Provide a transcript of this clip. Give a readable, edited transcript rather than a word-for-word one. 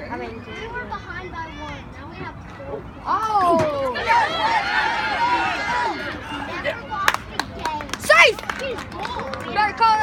I mean, We were behind by 1. Now we have 4. oh! Never lost a game. Safe! He's goal. Better call